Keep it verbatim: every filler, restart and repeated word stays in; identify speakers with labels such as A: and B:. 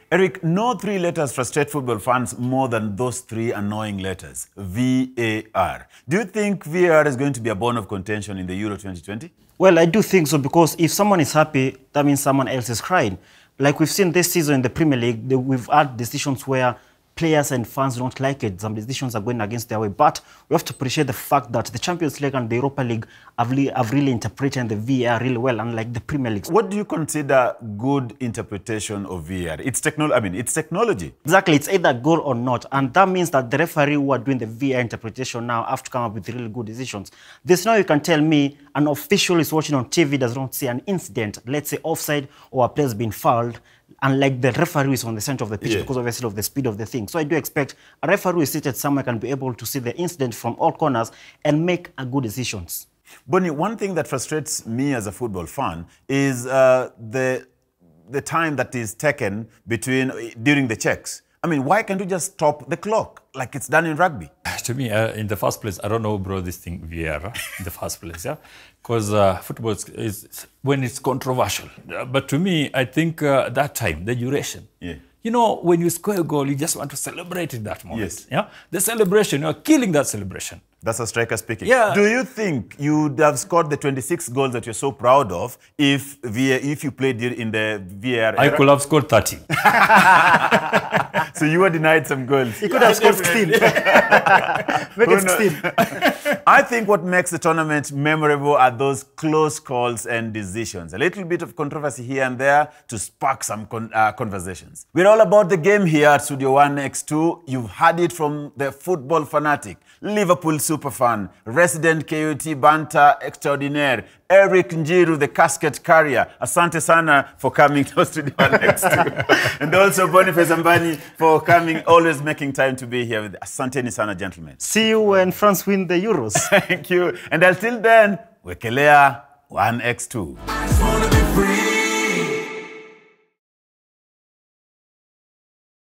A: Eric, no three letters frustrate football fans more than those three annoying letters, V A R. Do you think V A R is going to be a bone of contention in the Euro twenty twenty?
B: Well, I do think so, because if someone is happy, that means someone else is crying. Like we've seen this season in the Premier League, we've had decisions where players and fans don't like it. Some decisions are going against their way. But we have to appreciate the fact that the Champions League and the Europa League have really, have really interpreted the V A R really well, unlike the Premier League.
A: What do you consider good interpretation of V A R? It's technology. I mean, it's technology.
B: Exactly. It's either good or not. And that means that the referee who are doing the V A R interpretation now have to come up with really good decisions. There's no, you can tell me an official is watching on T V, does not see an incident, let's say offside or a player's been fouled, unlike the referee is on the center of the pitch, yeah, because obviously of the speed of the thing. So I do expect a referee who is seated somewhere can be able to see the incident from all corners and make a good decisions.
A: Bonnie, one thing that frustrates me as a football fan is uh, the, the time that is taken between, during the checks. I mean, why can't you just stop the clock like it's done in rugby?
C: To me, uh, in the first place, I don't know, bro, this thing V A R in the first place, yeah? Because uh, football is, is when it's controversial. Uh, but to me, I think uh, that time, the duration.
A: Yeah.
C: You know, when you score a goal, you just want to celebrate in that moment.
A: Yes.
C: Yeah? The celebration, you're killing that celebration.
A: That's a striker speaking.
C: Yeah.
A: Do you think you'd have scored the twenty-six goals that you're so proud of if V A R, if you played in the V A R
C: I
A: era?
C: could have scored thirty.
A: So you were denied some goals.
B: He could have scored sixteen. Make it sixteen.
A: I think what makes the tournament memorable are those close calls and decisions. A little bit of controversy here and there to spark some con uh, conversations. We're all about the game here at Studio one X two. You've heard it from the football fanatic, Liverpool superfan, resident K U T banter extraordinaire, Eric Njiiru, the casket carrier. Asante sana for coming to Studio one X two. And also Boniface Ambani for coming, always making time to be here with Asante ni sana, gentlemen.
B: See you when France win the Euros.
A: Thank you. And until then, wekelea one X two.